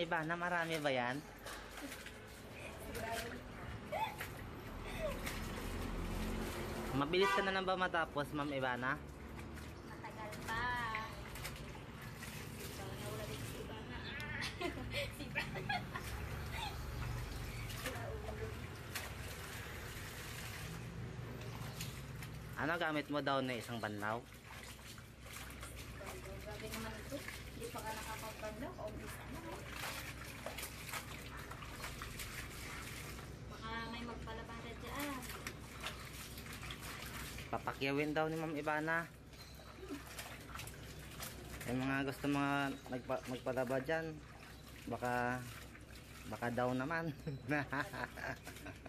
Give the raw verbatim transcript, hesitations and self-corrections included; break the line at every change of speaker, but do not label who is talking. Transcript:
Ivana, marami ba yan? Mabilis ka na lang ba matapos, Ma'am Ivana?
Matagal pa. Ikaw na wala din si Ivana. Si Ivana.
Ano gamit mo daw na isang banlaw?
Grabe naman ito. Hindi pa ka nakapagbandaw. Obvious na mo. Baka may magpalabada dyan.
Papakyawin daw ni Ma'am Ivana. Yung mga gusto mga magpa, magpalaba dyan, baka baka daw naman.